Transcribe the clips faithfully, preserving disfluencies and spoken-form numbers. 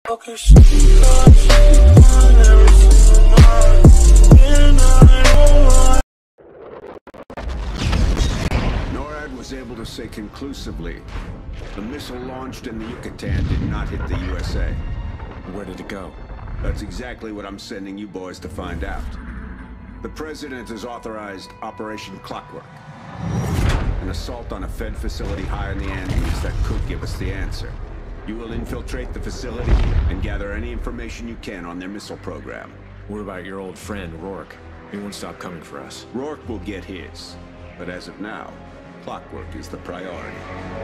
NORAD was able to say conclusively the missile launched in the Yucatan did not hit the U S A. Where did it go? That's exactly what I'm sending you boys to find out. The President has authorized Operation Clockwork, an assault on a Fed facility high in the Andes that could give us the answer. You will infiltrate the facility and gather any information you can on their missile program. What about your old friend, Rourke? He won't stop coming for us. Rourke will get his, but as of now, Clockwork is the priority.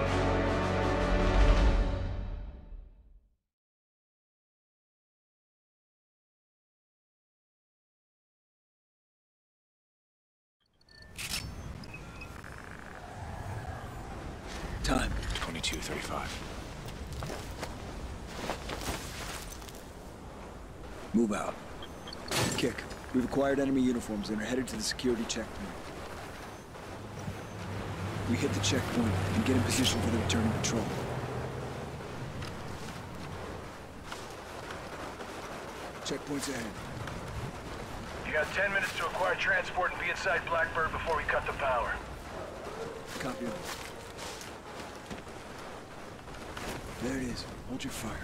Time. twenty-two thirty-five. Move out. Kick. We've acquired enemy uniforms and are headed to the security checkpoint. We hit the checkpoint and get in position for the return of patrol. Checkpoint's ahead. You got ten minutes to acquire transport and be inside Blackbird before we cut the power. Copy. There it is. Hold your fire.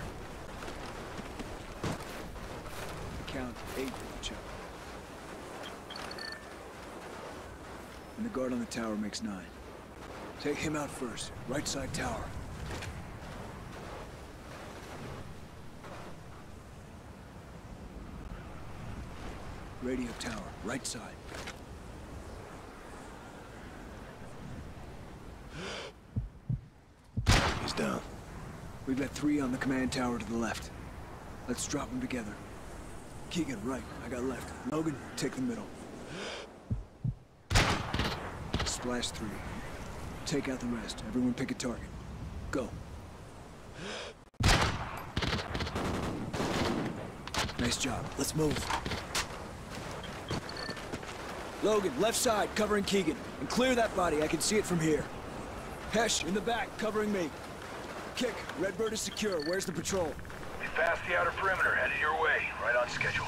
Count eight at the check. And the guard on the tower makes nine. Take him out first. Right side tower. Radio tower. Right side. He's down. We've got three on the command tower to the left. Let's drop them together. Keegan, right. I got left. Logan, take the middle. Splash three. Take out the rest. Everyone pick a target. Go. Nice job. Let's move. Logan, left side, covering Keegan. And clear that body. I can see it from here. Hesh, in the back, covering me. Kick. Redbird is secure. Where's the patrol? We passed the outer perimeter, headed your way. Right on schedule.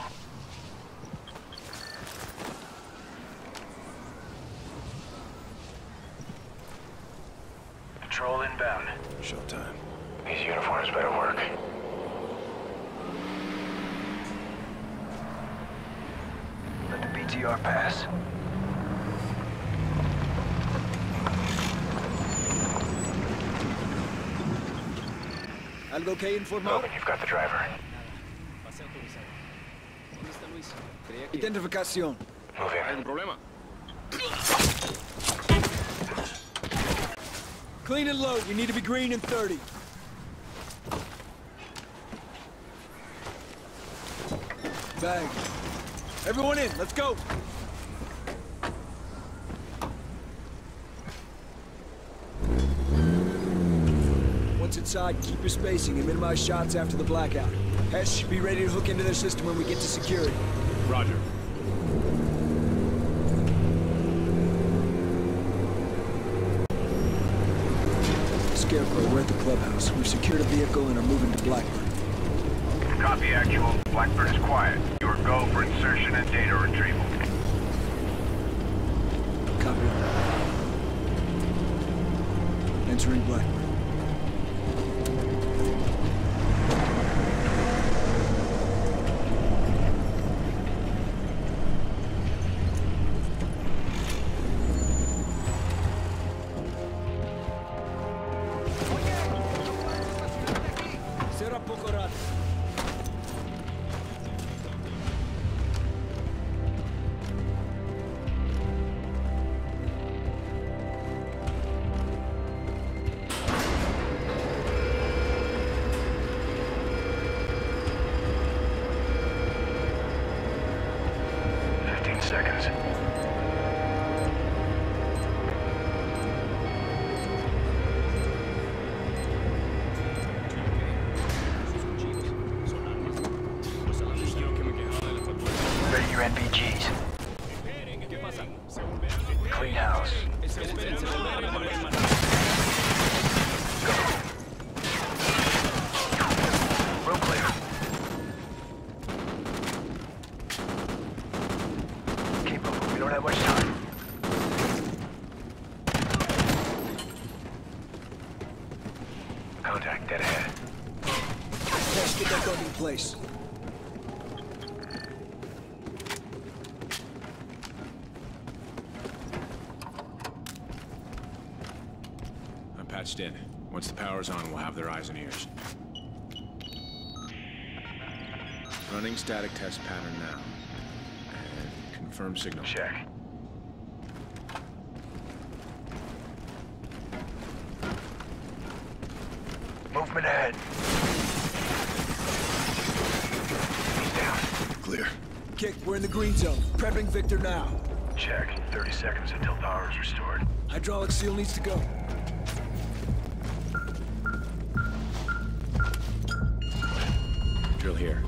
Patrol inbound. Showtime. These uniforms better work. Let the B T R pass. Algo que informar? Logan, you've got the driver. Identificación. Move in. ¿Algún problema? Clean and load. We need to be green in thirty. Bag. Everyone in. Let's go. Once inside, keep your spacing and minimize shots after the blackout. Hesh, be ready to hook into their system when we get to security. Roger. Scarecrow, we're at the clubhouse. We've secured a vehicle and are moving to Blackbird. Copy, actual. Blackbird is quiet. Your go for insertion and data retrieval. Copy. Entering Blackbird. Será poco rato. Fifteen seconds. Ready your N B Gs. Clean house. Go. Road clear. Let's get that gun in place. I'm patched in. Once the power's on, we'll have their eyes and ears. Running static test pattern now. And confirm signal. Check. Movement ahead. He's down. Clear. Kick, we're in the green zone. Prepping Victor now. Check. thirty seconds until power is restored. Hydraulic seal needs to go. Drill here.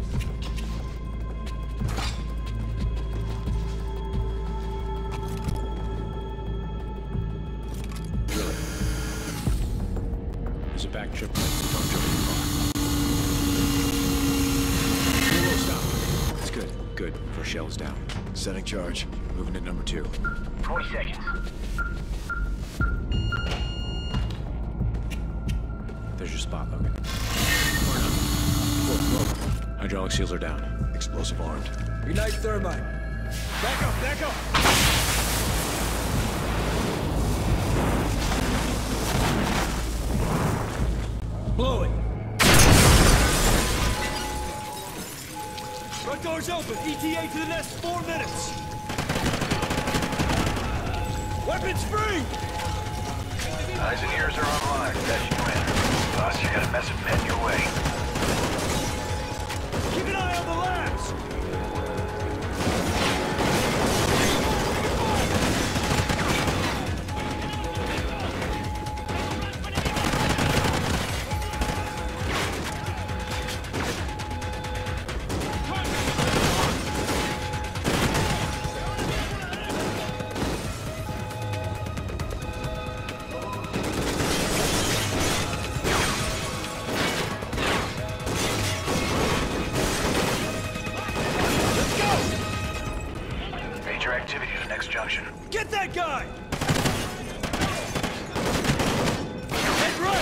Drill it. There's a back trip. Don't jump in the car. Whoa, stop. That's good. Good. First shell is down. Setting charge. Moving to number two. forty seconds. There's your spot, Logan. Whoa, whoa. Hydraulic seals are down. Explosive armed. Ignite thermite. Back up, back up! Blow it! Front door's open. E T A to the nest, four minutes. Weapons free! Eyes and ears are online. That's you in. Boss, you got a mess of men your way. Keep an eye on the labs! Activity to the next junction. Get that guy! Head right!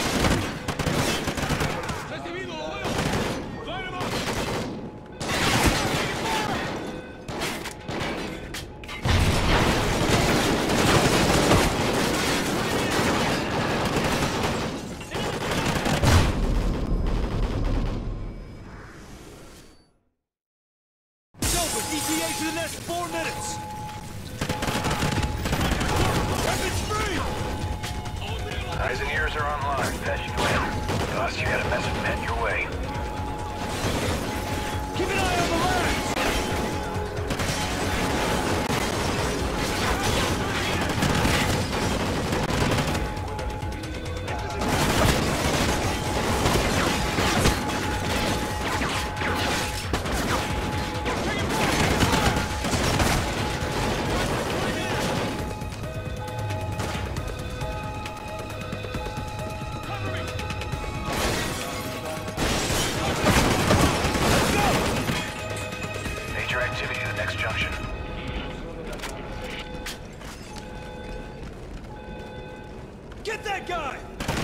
It's over! E T A to the next four minutes! Eyes and ears are online. Patching you in. Boss, you got a mess of men your way. Keep an eye on the labs! Activity to the next junction. Get that guy!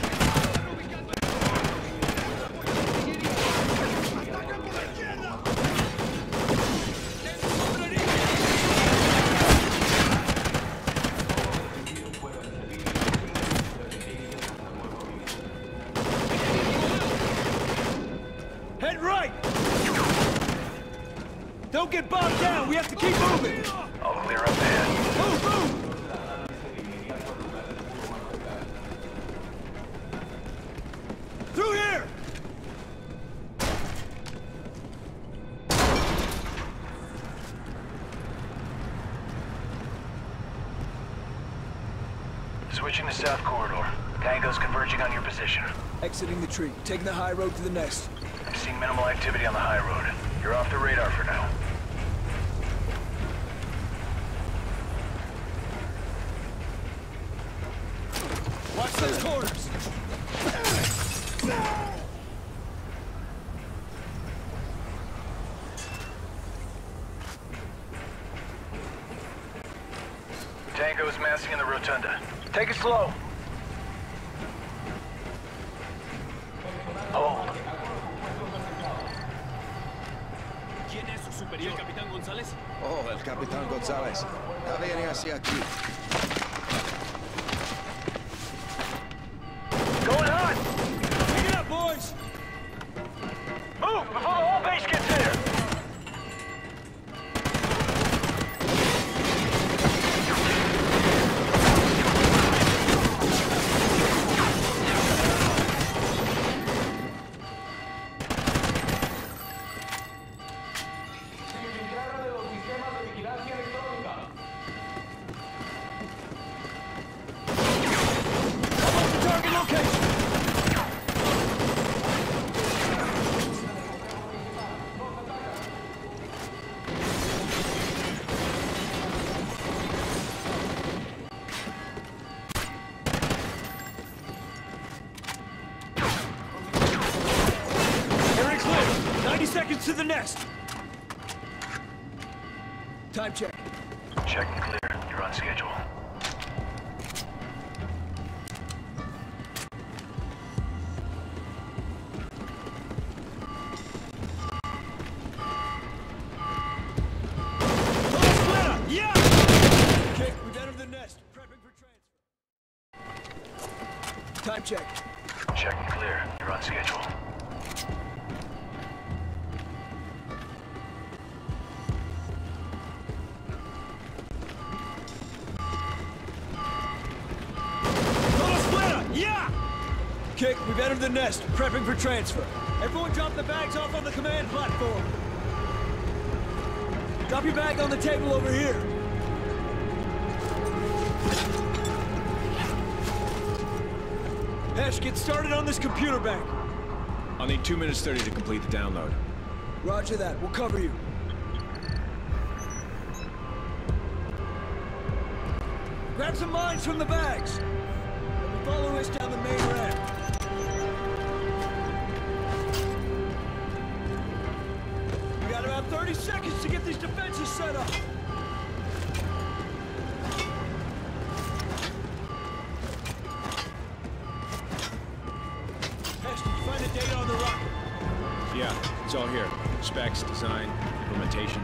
Head right! Don't get bogged down! We have to keep moving! All clear up ahead. Move, move! Through here! Switching to south corridor. Tango's converging on your position. Exiting the tree, taking the high road to the nest. I'm seeing minimal activity on the high road. You're off the radar for now. Watch those corners! Tango is massing in the rotunda. Take it slow. Hold. ¿Y el Capitán González? Oh, el Capitán González. Ya viene hacia aquí. Going hot! Pick it up, boys! Move before the whole base gets here! Seconds to the nest. Time check. Check and clear. You're on schedule. Yeah! Okay, we've entered the nest. Prepping for transfer. Time check. Check and clear. You're on schedule. Kick, we've entered the nest, prepping for transfer. Everyone drop the bags off on the command platform. Drop your bag on the table over here. Hesh, get started on this computer bank. I'll need two minutes thirty to complete the download. Roger that, we'll cover you. Grab some mines from the bags. And follow us down the main ramp. We got about thirty seconds to get these defenses set up. Hesh, did you find the data on the rocket? Yeah, it's all here. Specs, design, implementation.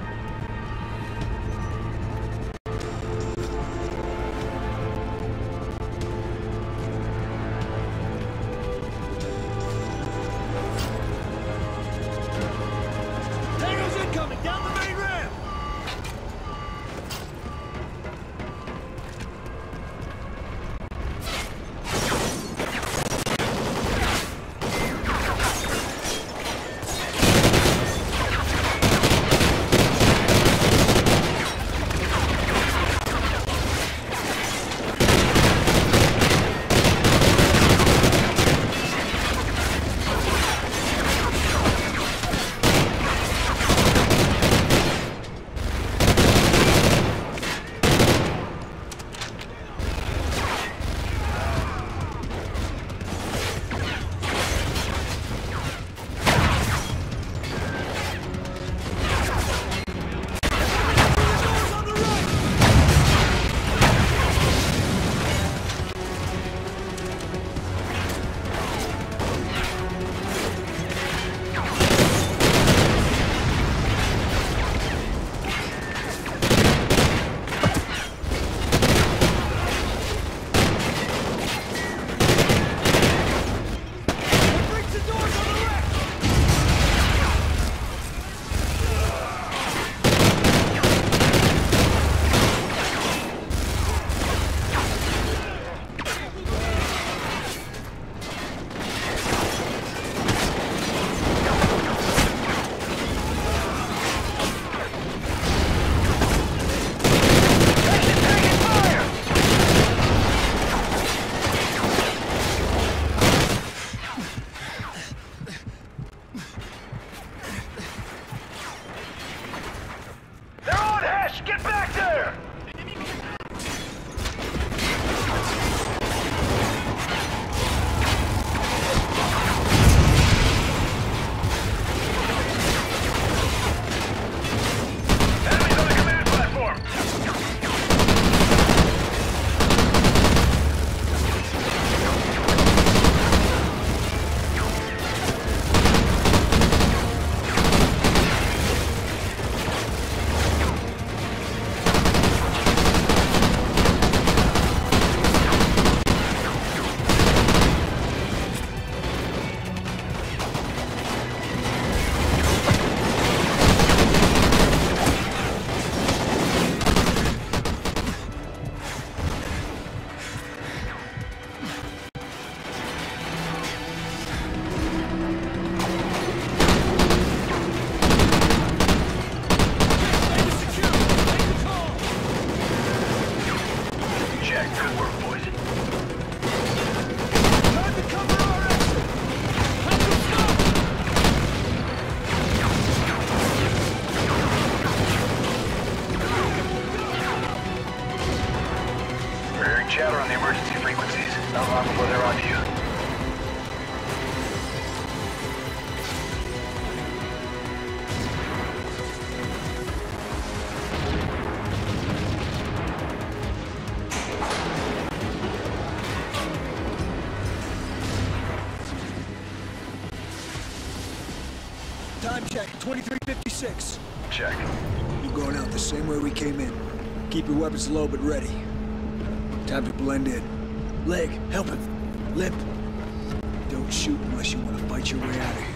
Check, twenty-three fifty-six. Check. You're going out the same way we came in. Keep your weapons low but ready. Time to blend in. Leg, help him. Lip. Don't shoot unless you want to fight your way out of here.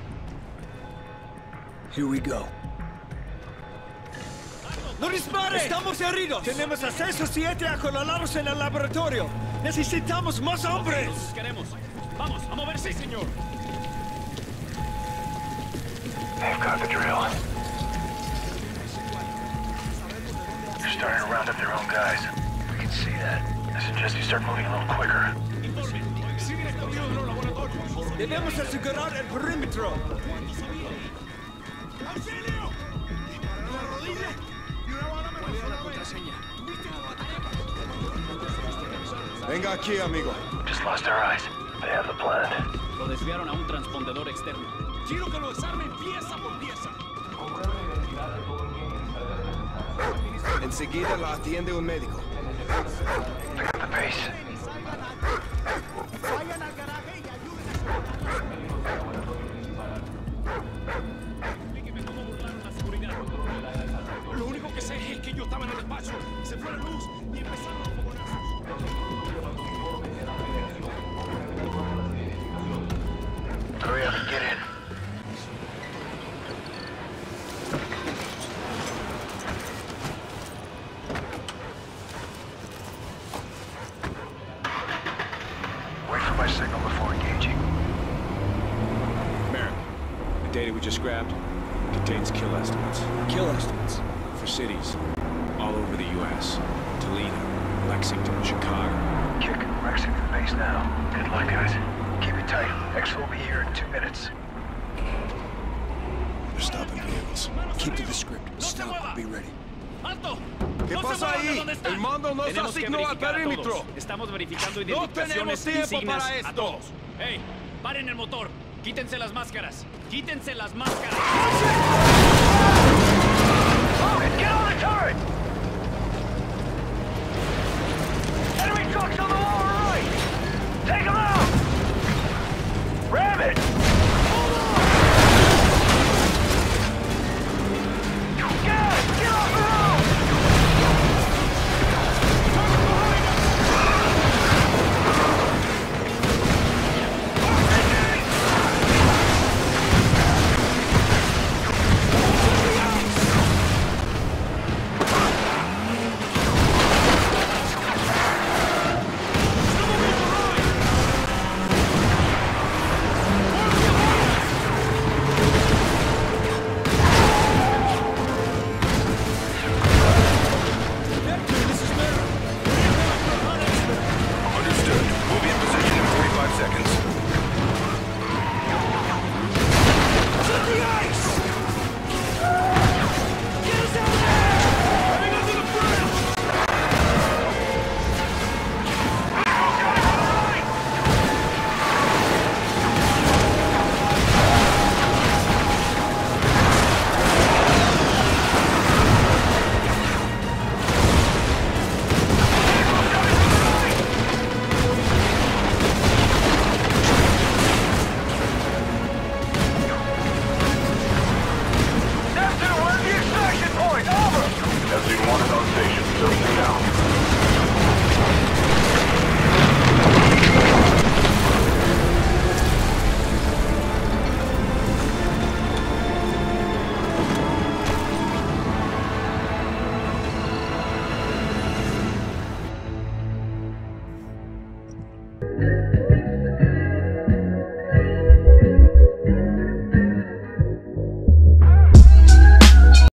Here we go. ¡No dispare! ¡Estamos heridos! Tenemos acceso siete a colalados en el laboratorio. Necesitamos más hombres. Los queremos. Vamos, a moverse, señor. They've got the drill. They're starting to round up their own guys. We can see that. I suggest you start moving a little quicker. Debemos asegurar el perímetro. Venga aquí, amigo. Just lost our eyes. They have the plan. Lo desviaron a un transpondedor externo. Quiero que lo desarmen pieza por pieza. Enseguida la atiende un médico. Pick up the pace. Vayan al garaje y ayúdenme. Explíqueme cómo burlaron la seguridad. Lo único que sé es que yo estaba en el despacho. Se fue la luz y empezaron los fogonazos. Hurry up and get in. Wait for my signal before engaging. Merrick, the data we just grabbed contains kill estimates Kill estimates. for cities all over the U S Toledo, Lexington, Chicago. Kick, we're exiting the base now. Good luck, guys. Keep it tight. X will be here in two minutes. They're stopping vehicles. Keep to the script. Stop. Be ready. ¡Alto! ¿Qué ¡No se pasa muevan de ahí? donde están! El mando nos Tenemos que asignó al verificar a perímetro. todos. Estamos verificando No identificaciones tenemos tiempo insignias para a esto. todos. ¡Ey! ¡Paren el motor! ¡Quítense las máscaras! ¡Quítense las máscaras! Get on the turret! Enemy trucks on the lower right! Take them out! Ram it! Guys, get off the road! Understood. We'll be in position in forty-five seconds. Neptune, we're at the extraction point! Over! Neptune one is on station. Servicing now. Thank you.